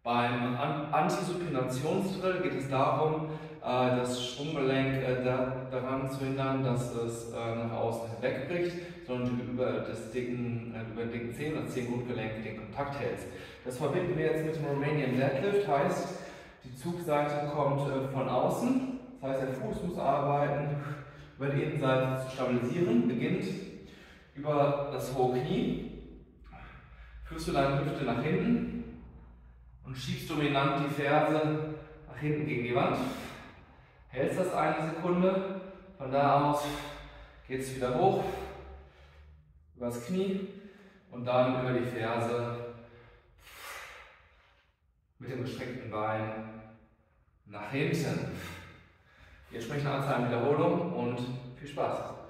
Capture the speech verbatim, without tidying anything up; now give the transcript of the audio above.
Beim Antisupinationsdrill geht es darum, das Sprunggelenk daran zu hindern, dass es nach außen wegbricht, sondern du über, das dicken, über den dicken Zehen und das Zehengrundgelenk den Kontakt hältst. Das verbinden wir jetzt mit dem Romanian Deadlift, heißt, die Zugseite kommt von außen, das heißt, der Fuß muss arbeiten, über die Innenseite zu stabilisieren, beginnt über das hohe Knie, führst du deine Hüfte nach hinten und schiebst dominant die Ferse nach hinten gegen die Wand. Hältst das eine Sekunde, von da aus geht es wieder hoch, übers Knie und dann über die Ferse mit dem gestreckten Bein nach hinten. Die entsprechende Anzahl an Wiederholungen und viel Spaß!